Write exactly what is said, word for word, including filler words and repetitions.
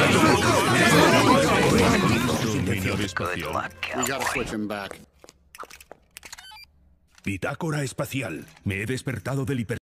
We gotta switch him back. Bitácora espacial. Me he despertado del hiper...